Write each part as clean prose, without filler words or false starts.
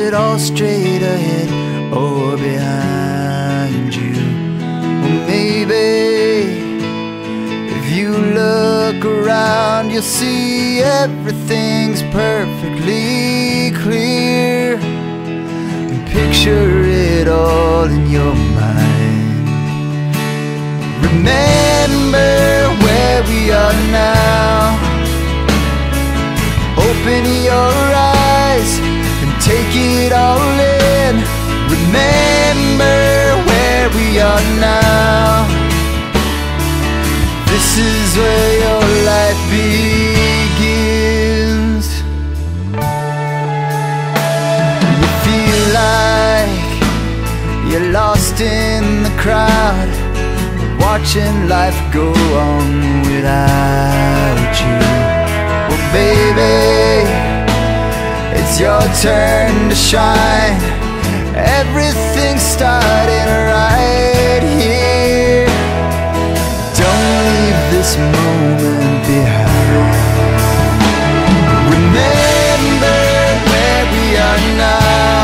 it all straight ahead or behind you? Well, maybe if you look around, you'll see everything's perfectly clear. And picture it all in your mind. Remember where we are now. Open your eyes and take it all in. Remember where we are now. This is where your life begins. You feel like you're lost in the crowd, watching life go on without you. Well, baby, it's your turn to shine. Everything's starting right here. Don't leave this moment behind. Remember where we are now.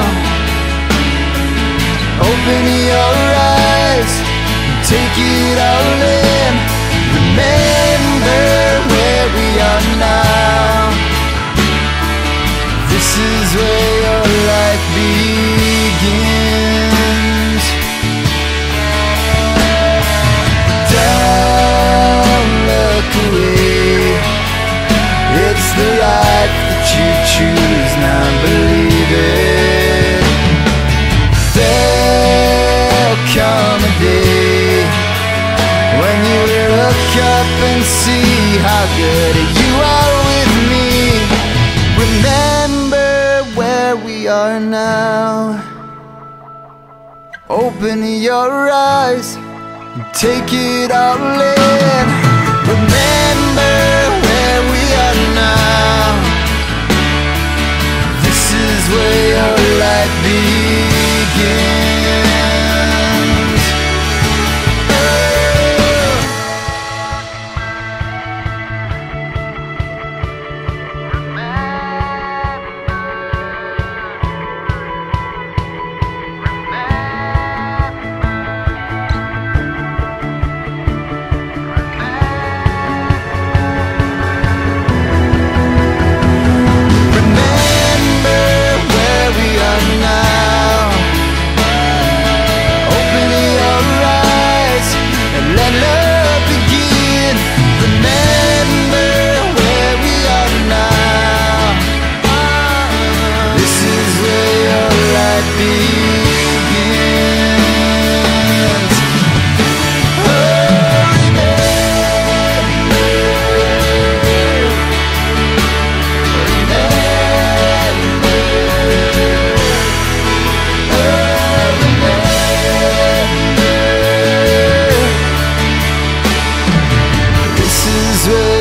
Open your eyes and take it all in. Remember where we are now. This is where your life begins. Don't look away. It's the life that you choose, now believe it. There'll come a day when you look up and see how good you are with me. Remember where we are now. Open your eyes and take it all in. Remember where we are now. This is where your life begins. This is where